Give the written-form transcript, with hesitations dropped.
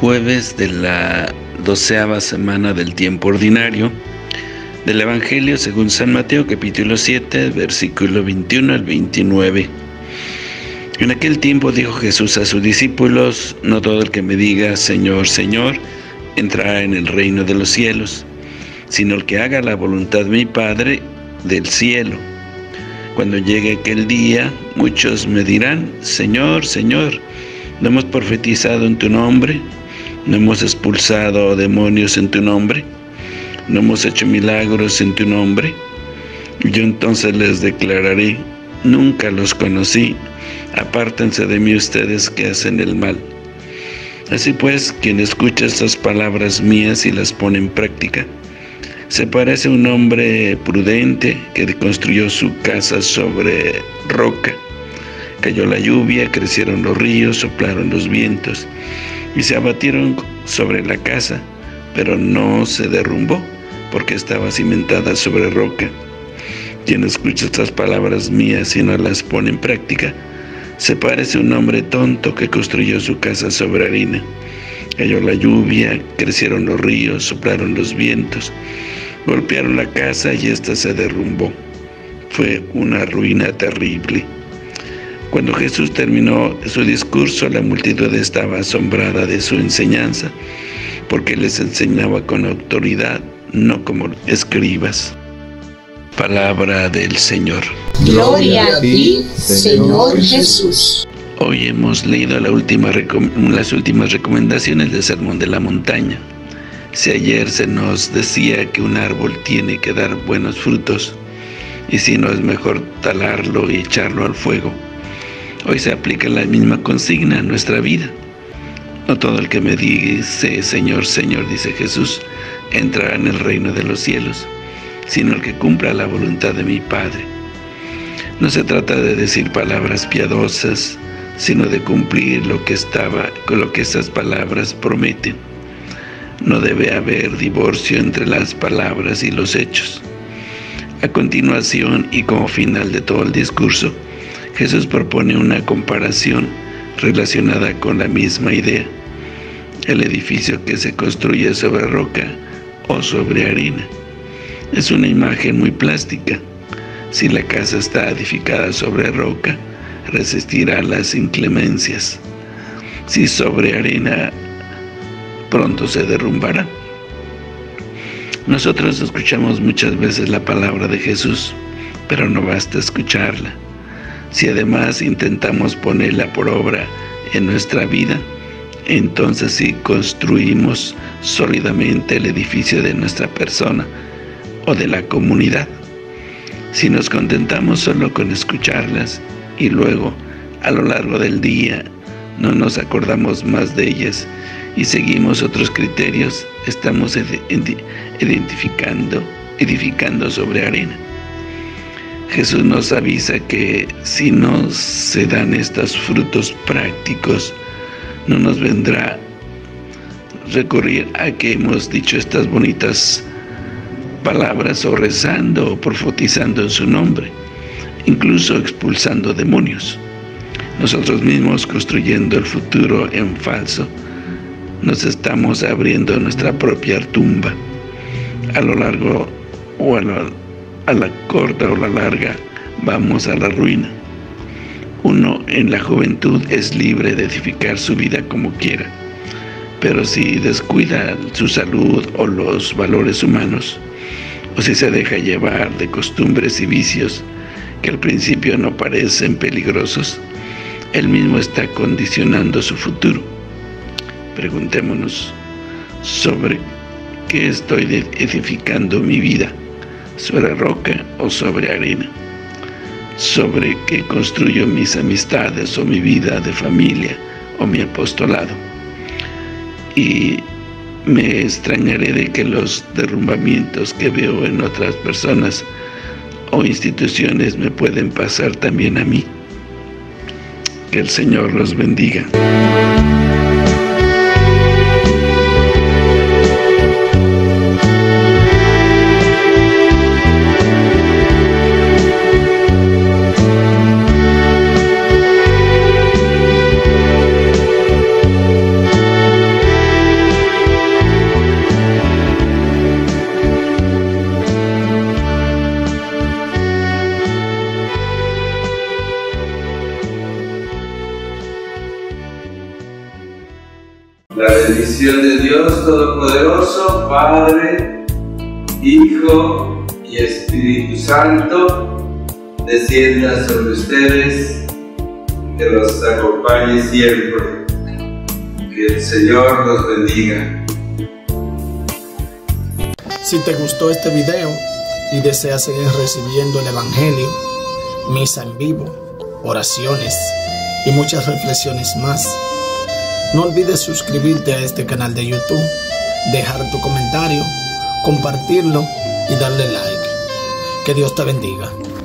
jueves de la 12ª semana del tiempo ordinario del Evangelio según San Mateo, capítulo 7, versículo 21 al 29. En aquel tiempo dijo Jesús a sus discípulos: no todo el que me diga Señor, Señor, entrará en el reino de los cielos, sino el que haga la voluntad de mi Padre del cielo. Cuando llegue aquel día, muchos me dirán: Señor, Señor, ¿no hemos profetizado en tu nombre? ¿No hemos expulsado demonios en tu nombre? ¿No hemos hecho milagros en tu nombre? Yo entonces les declararé: nunca los conocí, apártense de mí ustedes que hacen el mal. Así pues, quien escucha estas palabras mías y las pone en práctica, se parece a un hombre prudente que construyó su casa sobre roca. Cayó la lluvia, crecieron los ríos, soplaron los vientos y se abatieron sobre la casa, pero no se derrumbó, porque estaba cimentada sobre roca. Quien escucha estas palabras mías y no las pone en práctica, se parece a un hombre tonto que construyó su casa sobre arena. Cayó la lluvia, crecieron los ríos, soplaron los vientos, golpearon la casa y ésta se derrumbó. Fue una ruina terrible. Cuando Jesús terminó su discurso, la multitud estaba asombrada de su enseñanza, porque les enseñaba con autoridad, no como escribas. Palabra del Señor. Gloria a ti, Señor Jesús. Hoy hemos leído las últimas recomendaciones del Sermón de la Montaña. Si ayer se nos decía que un árbol tiene que dar buenos frutos, y si no es mejor talarlo y echarlo al fuego, hoy se aplica la misma consigna a nuestra vida. No todo el que me dice Señor, Señor, dice Jesús, entrará en el reino de los cielos, sino el que cumpla la voluntad de mi Padre. No se trata de decir palabras piadosas, sino de cumplir lo que esas palabras prometen. No debe haber divorcio entre las palabras y los hechos. A continuación, y como final de todo el discurso, Jesús propone una comparación relacionada con la misma idea: el edificio que se construye sobre roca o sobre arena. Es una imagen muy plástica. Si la casa está edificada sobre roca, resistirá las inclemencias. Si sobre arena, pronto se derrumbará. Nosotros escuchamos muchas veces la palabra de Jesús, pero no basta escucharla. Si además intentamos ponerla por obra en nuestra vida, entonces sí construimos sólidamente el edificio de nuestra persona o de la comunidad. Si nos contentamos solo con escucharlas y luego, a lo largo del día, no nos acordamos más de ellas y seguimos otros criterios, estamos edificando sobre arena. Jesús nos avisa que si no se dan estos frutos prácticos, no nos vendrá recurrir a que hemos dicho estas bonitas palabras o rezando o profetizando en su nombre, incluso expulsando demonios. Nosotros mismos, construyendo el futuro en falso, nos estamos abriendo nuestra propia tumba. A lo largo o a la corta o la larga, vamos a la ruina. Uno en la juventud es libre de edificar su vida como quiera, pero si descuida su salud o los valores humanos, o si se deja llevar de costumbres y vicios que al principio no parecen peligrosos, él mismo está condicionando su futuro. Preguntémonos: ¿sobre qué estoy edificando mi vida? ¿Sobre roca o sobre arena? ¿Sobre qué construyo mis amistades o mi vida de familia o mi apostolado? Y me extrañaré de que los derrumbamientos que veo en otras personas o instituciones me pueden pasar también a mí. Que el Señor los bendiga. La bendición de Dios Todopoderoso, Padre, Hijo y Espíritu Santo, descienda sobre ustedes, que los acompañe siempre. Que el Señor los bendiga. Si te gustó este video y deseas seguir recibiendo el Evangelio, misa en vivo, oraciones y muchas reflexiones más, no olvides suscribirte a este canal de YouTube, dejar tu comentario, compartirlo y darle like. Que Dios te bendiga.